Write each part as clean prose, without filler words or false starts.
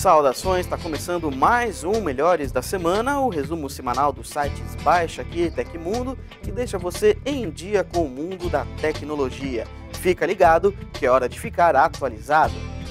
Saudações, está começando mais um Melhores da Semana, o resumo semanal dos sites Baixa Aqui e Tecmundo, que deixa você em dia com o mundo da tecnologia. Fica ligado que é hora de ficar atualizado.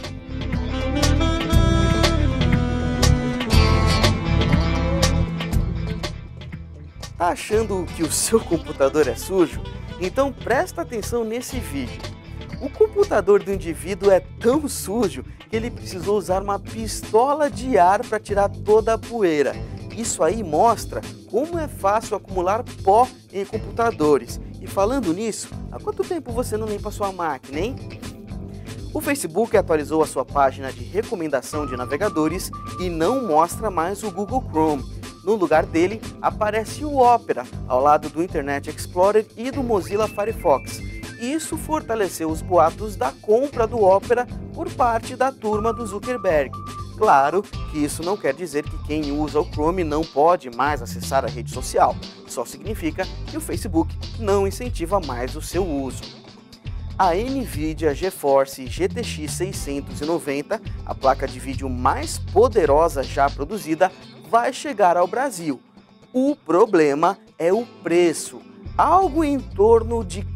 Tá achando que o seu computador é sujo? Então presta atenção nesse vídeo. O computador do indivíduo é tão sujo que ele precisou usar uma pistola de ar para tirar toda a poeira. Isso aí mostra como é fácil acumular pó em computadores. E falando nisso, há quanto tempo você não limpa sua máquina, hein? O Facebook atualizou a sua página de recomendação de navegadores e não mostra mais o Google Chrome. No lugar dele, aparece o Opera, ao lado do Internet Explorer e do Mozilla Firefox. Isso fortaleceu os boatos da compra do Opera por parte da turma do Zuckerberg. Claro que isso não quer dizer que quem usa o Chrome não pode mais acessar a rede social. Só significa que o Facebook não incentiva mais o seu uso. A NVIDIA GeForce GTX 690, a placa de vídeo mais poderosa já produzida, vai chegar ao Brasil. O problema é o preço, algo em torno de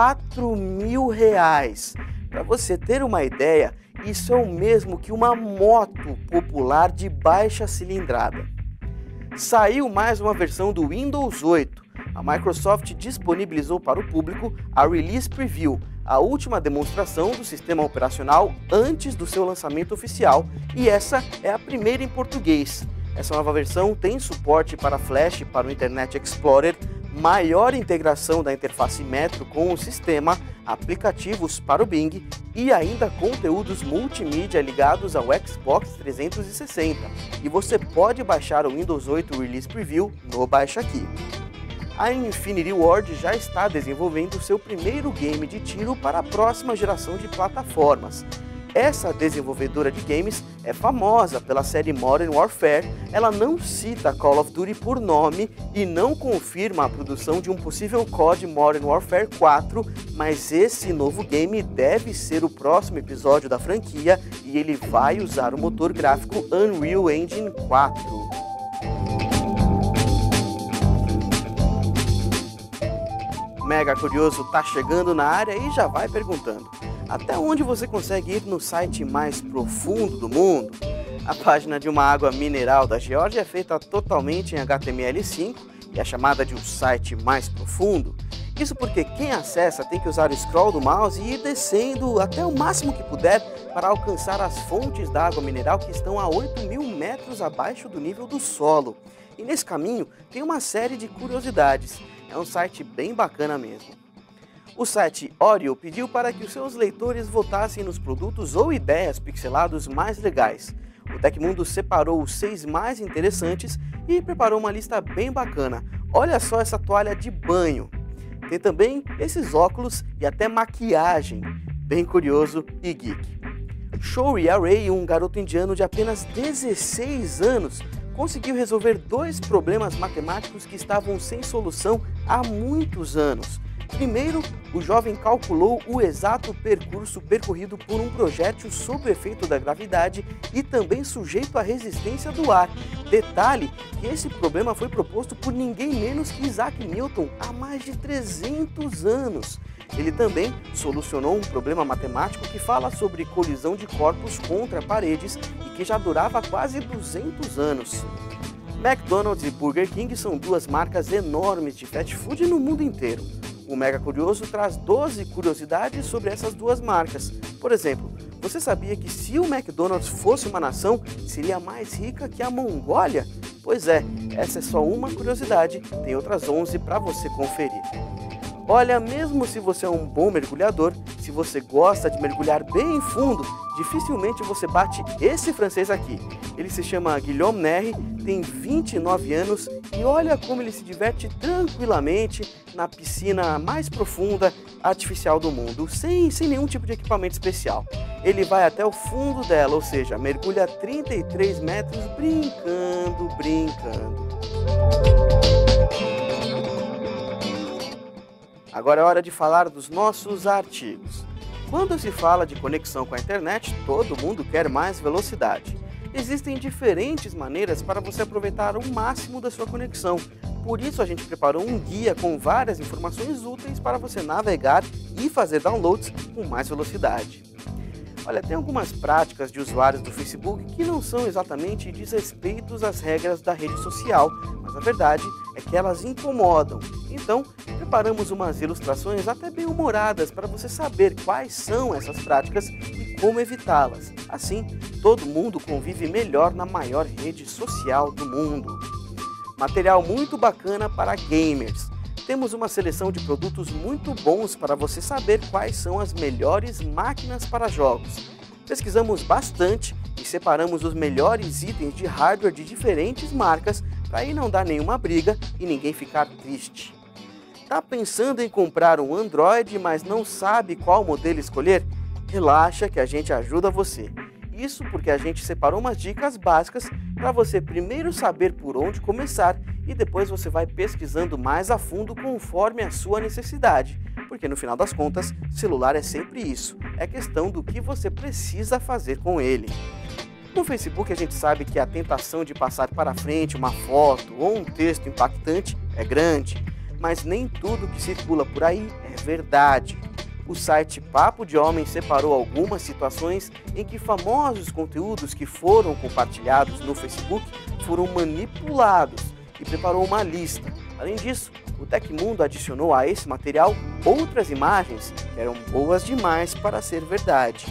R$4.000. Para você ter uma ideia, isso é o mesmo que uma moto popular de baixa cilindrada. Saiu mais uma versão do Windows 8. A Microsoft disponibilizou para o público a Release Preview, a última demonstração do sistema operacional antes do seu lançamento oficial, e essa é a primeira em português. Essa nova versão tem suporte para Flash para o Internet Explorer, maior integração da interface Metro com o sistema, aplicativos para o Bing e ainda conteúdos multimídia ligados ao Xbox 360. E você pode baixar o Windows 8 Release Preview no Baixa Aqui. A Infinity Ward já está desenvolvendo seu primeiro game de tiro para a próxima geração de plataformas. Essa desenvolvedora de games é famosa pela série Modern Warfare. Ela não cita Call of Duty por nome e não confirma a produção de um possível COD Modern Warfare 4, mas esse novo game deve ser o próximo episódio da franquia e ele vai usar o motor gráfico Unreal Engine 4. Mega Curioso tá chegando na área e já vai perguntando: até onde você consegue ir no site mais profundo do mundo? A página de uma água mineral da Geórgia é feita totalmente em HTML5 e é chamada de um site mais profundo. Isso porque quem acessa tem que usar o scroll do mouse e ir descendo até o máximo que puder para alcançar as fontes da água mineral que estão a 8.000 metros abaixo do nível do solo. E nesse caminho tem uma série de curiosidades. É um site bem bacana mesmo. O site Oreo pediu para que os seus leitores votassem nos produtos ou ideias pixelados mais legais. O Tecmundo separou os 6 mais interessantes e preparou uma lista bem bacana. Olha só essa toalha de banho. Tem também esses óculos e até maquiagem. Bem curioso e geek. Shouri Array, um garoto indiano de apenas 16 anos, conseguiu resolver 2 problemas matemáticos que estavam sem solução há muitos anos. Primeiro, o jovem calculou o exato percurso percorrido por um projétil sob o efeito da gravidade e também sujeito à resistência do ar. Detalhe que esse problema foi proposto por ninguém menos que Isaac Newton há mais de 300 anos. Ele também solucionou um problema matemático que fala sobre colisão de corpos contra paredes e que já durava quase 200 anos. McDonald's e Burger King são 2 marcas enormes de fast food no mundo inteiro. O Mega Curioso traz 12 curiosidades sobre essas 2 marcas. Por exemplo, você sabia que se o McDonald's fosse uma nação, seria mais rica que a Mongólia? Pois é, essa é só uma curiosidade, tem outras 11 para você conferir. Olha, mesmo se você é um bom mergulhador, se você gosta de mergulhar bem fundo, dificilmente você bate esse francês aqui. Ele se chama Guillaume Nerri, tem 29 anos e olha como ele se diverte tranquilamente na piscina mais profunda artificial do mundo, sem nenhum tipo de equipamento especial. Ele vai até o fundo dela, ou seja, mergulha 33 metros brincando. Agora é hora de falar dos nossos artigos. Quando se fala de conexão com a internet, todo mundo quer mais velocidade. Existem diferentes maneiras para você aproveitar o máximo da sua conexão. Por isso a gente preparou um guia com várias informações úteis para você navegar e fazer downloads com mais velocidade. Olha, tem algumas práticas de usuários do Facebook que não são exatamente desrespeitos às regras da rede social, mas a verdade é que elas incomodam. Então, preparamos umas ilustrações até bem humoradas para você saber quais são essas práticas e como evitá-las. Assim, todo mundo convive melhor na maior rede social do mundo. Material muito bacana para gamers. Temos uma seleção de produtos muito bons para você saber quais são as melhores máquinas para jogos. Pesquisamos bastante e separamos os melhores itens de hardware de diferentes marcas para aí não dar nenhuma briga e ninguém ficar triste. Tá pensando em comprar um Android, mas não sabe qual modelo escolher? Relaxa que a gente ajuda você. Isso porque a gente separou umas dicas básicas para você primeiro saber por onde começar e depois você vai pesquisando mais a fundo conforme a sua necessidade. Porque no final das contas, celular é sempre isso, é questão do que você precisa fazer com ele. No Facebook a gente sabe que a tentação de passar para frente uma foto ou um texto impactante é grande, mas nem tudo que circula por aí é verdade. O site Papo de Homem separou algumas situações em que famosos conteúdos que foram compartilhados no Facebook foram manipulados e preparou uma lista. Além disso, o Tecmundo adicionou a esse material outras imagens que eram boas demais para ser verdade.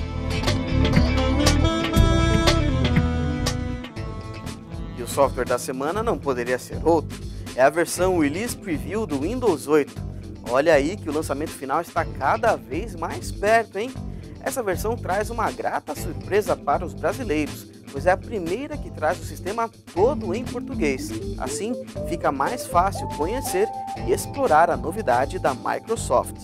E o software da semana não poderia ser outro. É a versão Release Preview do Windows 8. Olha aí que o lançamento final está cada vez mais perto, hein? Essa versão traz uma grata surpresa para os brasileiros, pois é a primeira que traz o sistema todo em português. Assim, fica mais fácil conhecer e explorar a novidade da Microsoft.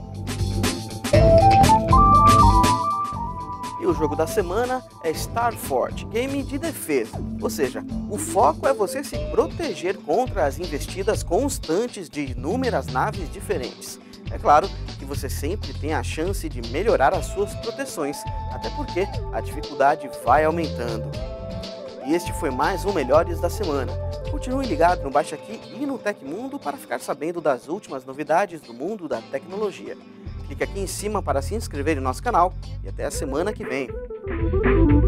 E o jogo da semana é Starforge, game de defesa, ou seja, o foco é você se proteger contra as investidas constantes de inúmeras naves diferentes. É claro que você sempre tem a chance de melhorar as suas proteções, até porque a dificuldade vai aumentando. E este foi mais um Melhores da Semana. Continue ligado no Baixa Aqui e no Tecmundo para ficar sabendo das últimas novidades do mundo da tecnologia. Clique aqui em cima para se inscrever em nosso canal e até a semana que vem.